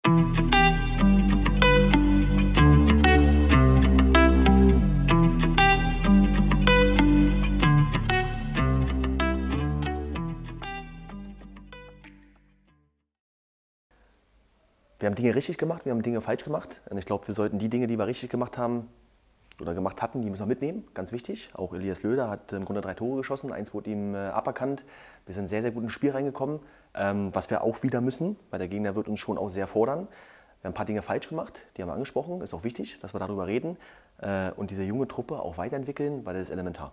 Wir haben Dinge richtig gemacht, wir haben Dinge falsch gemacht. Und ich glaube, wir sollten die Dinge, die wir richtig gemacht haben oder gemacht hatten, die müssen wir mitnehmen. Ganz wichtig. Auch Elias Löder hat im Grunde 3 Tore geschossen. Eins wurde ihm aberkannt. Wir sind sehr, sehr gut ins Spiel reingekommen. Was wir auch wieder müssen, weil der Gegner wird uns schon auch sehr fordern. Wir haben ein paar Dinge falsch gemacht, die haben wir angesprochen. Ist auch wichtig, dass wir darüber reden. Und diese junge Truppe auch weiterentwickeln, weil das ist elementar.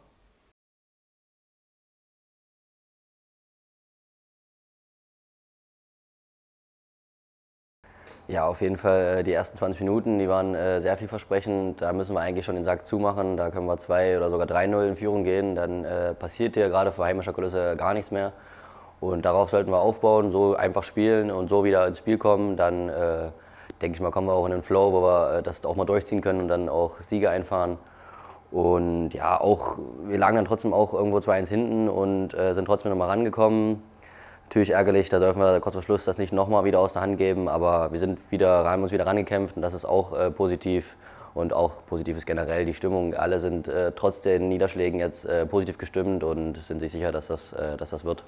Ja, auf jeden Fall die ersten 20 Minuten, die waren sehr vielversprechend. Da müssen wir eigentlich schon den Sack zumachen. Da können wir 2 oder sogar 3-0 in Führung gehen. Dann passiert hier gerade vor heimischer Kulisse gar nichts mehr. Und darauf sollten wir aufbauen, so einfach spielen und so wieder ins Spiel kommen. Dann denke ich mal, kommen wir auch in den Flow, wo wir das auch mal durchziehen können und dann auch Siege einfahren. Und ja, auch, wir lagen dann trotzdem auch irgendwo 2-1 hinten und sind trotzdem nochmal rangekommen. Natürlich ärgerlich, da dürfen wir kurz vor Schluss das nicht nochmal wieder aus der Hand geben, aber wir sind haben uns wieder rangekämpft und das ist auch positiv und auch positiv ist generell die Stimmung. Alle sind trotz den Niederschlägen jetzt positiv gestimmt und sind sich sicher, dass das wird.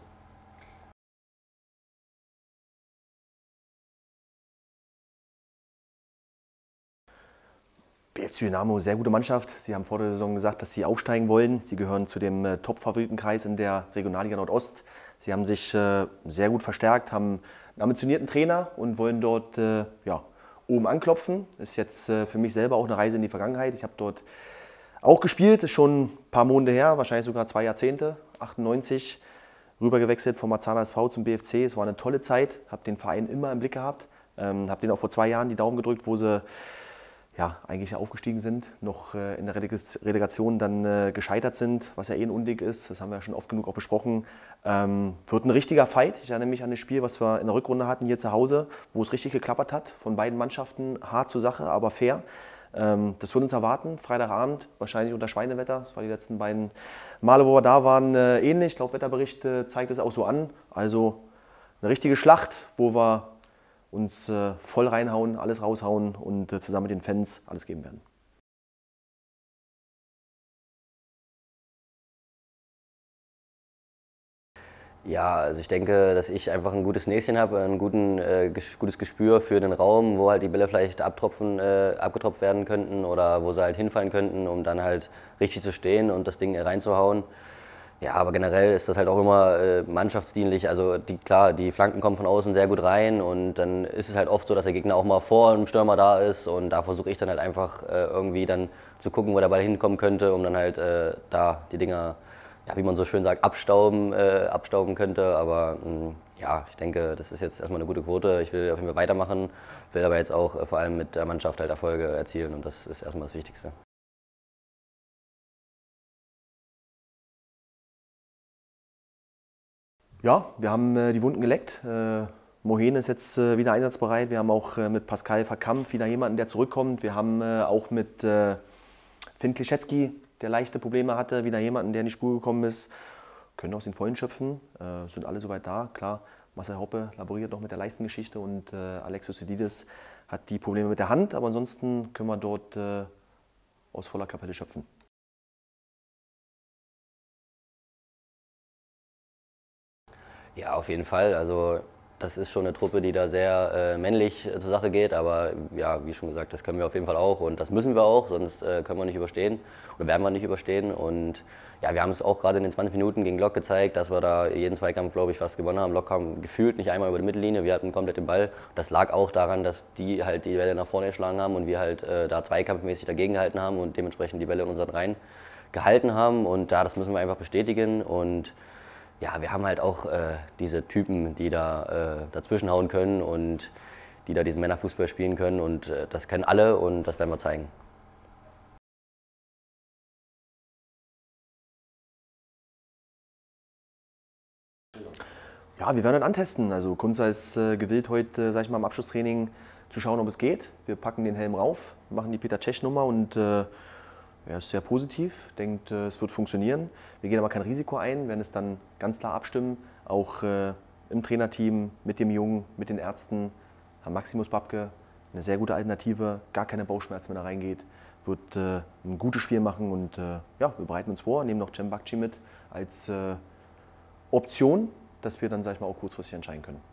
BFC Dynamo, sehr gute Mannschaft. Sie haben vor der Saison gesagt, dass sie aufsteigen wollen. Sie gehören zu dem Top-Favoritenkreis in der Regionalliga Nordost. Sie haben sich sehr gut verstärkt, haben einen ambitionierten Trainer und wollen dort oben anklopfen. Ist jetzt für mich selber auch eine Reise in die Vergangenheit. Ich habe dort auch gespielt, ist schon ein paar Monate her, wahrscheinlich sogar 2 Jahrzehnte, 98, rübergewechselt vom Marzahner SV zum BFC. Es war eine tolle Zeit, habe den Verein immer im Blick gehabt, habe denen auch vor 2 Jahren die Daumen gedrückt, wo sie eigentlich aufgestiegen sind, noch in der Relegation dann gescheitert sind, was ja eh ein Unding ist, das haben wir ja schon oft genug auch besprochen. Wird ein richtiger Fight. Ich erinnere mich an das Spiel, was wir in der Rückrunde hatten hier zu Hause, wo es richtig geklappert hat, von beiden Mannschaften, hart zur Sache, aber fair. Das wird uns erwarten, Freitagabend, wahrscheinlich unter Schweinewetter, das waren die letzten beiden Male, wo wir da waren, ähnlich. Ich glaube, Wetterbericht zeigt es auch so an. Also eine richtige Schlacht, wo wir uns voll reinhauen, alles raushauen und zusammen mit den Fans alles geben werden. Ja, also ich denke, dass ich einfach ein gutes Näschen habe, ein gutes Gespür für den Raum, wo halt die Bälle vielleicht abgetropft werden könnten oder wo sie halt hinfallen könnten, um dann halt richtig zu stehen und das Ding reinzuhauen. Ja, aber generell ist das halt auch immer mannschaftsdienlich. Also klar, die Flanken kommen von außen sehr gut rein und dann ist es halt oft so, dass der Gegner auch mal vor einem Stürmer da ist und da versuche ich dann halt einfach irgendwie dann zu gucken, wo der Ball hinkommen könnte, um dann halt da die Dinger, ja, wie man so schön sagt, abstauben könnte. Aber ja, ich denke, das ist jetzt erstmal eine gute Quote. Ich will auf jeden Fall weitermachen, will aber jetzt auch vor allem mit der Mannschaft halt Erfolge erzielen und das ist erstmal das Wichtigste. Ja, wir haben die Wunden geleckt. Mohen ist jetzt wieder einsatzbereit. Wir haben auch mit Pascal Verkamp wieder jemanden, der zurückkommt. Wir haben auch mit Finn Klischewski, der leichte Probleme hatte, wieder jemanden, der in die Spur gekommen ist. Können aus den Vollen schöpfen. Sind alle soweit da. Klar, Marcel Hoppe laboriert noch mit der Leistengeschichte und Alexis Sididis hat die Probleme mit der Hand. Aber ansonsten können wir dort aus voller Kapelle schöpfen. Ja, auf jeden Fall. Also das ist schon eine Truppe, die da sehr männlich zur Sache geht, aber ja, wie schon gesagt, das können wir auf jeden Fall auch und das müssen wir auch, sonst können wir nicht überstehen oder werden wir nicht überstehen. Und ja, wir haben es auch gerade in den 20 Minuten gegen Lok gezeigt, dass wir da jeden Zweikampf, glaube ich, fast gewonnen haben. Lok kam gefühlt nicht einmal über die Mittellinie, wir hatten komplett den Ball. Das lag auch daran, dass die halt die Bälle nach vorne geschlagen haben und wir halt da zweikampfmäßig dagegen gehalten haben und dementsprechend die Bälle in unseren Reihen gehalten haben. Und da, das müssen wir einfach bestätigen. Und ja, wir haben halt auch diese Typen, die da dazwischenhauen können und die da diesen Männerfußball spielen können und das können alle und das werden wir zeigen. Ja, wir werden dann antesten. Also Kunza ist gewillt, heute, sag ich mal, im Abschlusstraining zu schauen, ob es geht. Wir packen den Helm rauf, machen die Peter Cech-Nummer und er ist sehr positiv, denkt, es wird funktionieren. Wir gehen aber kein Risiko ein, werden es dann ganz klar abstimmen, auch im Trainerteam, mit dem Jungen, mit den Ärzten, haben Maximus Babke, eine sehr gute Alternative, gar keine Bauchschmerzen, wenn er reingeht, wird ein gutes Spiel machen und ja, wir bereiten uns vor, nehmen noch Cem Bakci mit als Option, dass wir dann, sag ich mal, auch kurzfristig entscheiden können.